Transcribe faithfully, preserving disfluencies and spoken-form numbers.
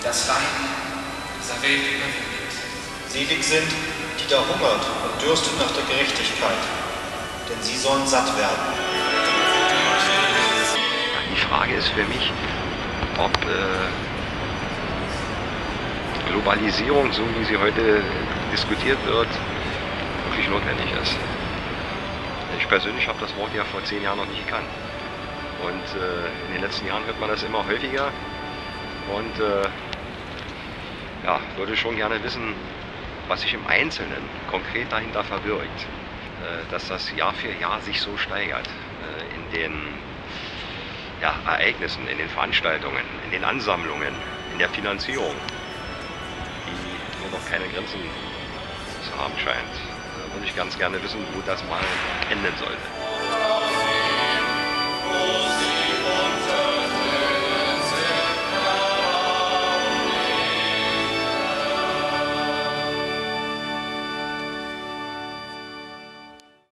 das Leiden dieser Welt überwindet. Selig sind, die da hungert und dürstet nach der Gerechtigkeit, denn sie sollen satt werden. Ja, die Frage ist für mich, ob äh, Globalisierung, so wie sie heute diskutiert wird, wirklich notwendig ist. Ich persönlich habe das Wort ja vor zehn Jahren noch nicht gekannt. Und äh, in den letzten Jahren hört man das immer häufiger. Und äh, ja, würde schon gerne wissen, was sich im Einzelnen konkret dahinter verbirgt. Äh, dass das Jahr für Jahr sich so steigert. Äh, in den ja, Ereignissen, in den Veranstaltungen, in den Ansammlungen, in der Finanzierung, die nur noch keine Grenzen zu haben scheint. Da würde ich ganz gerne wissen, wo das mal enden sollte.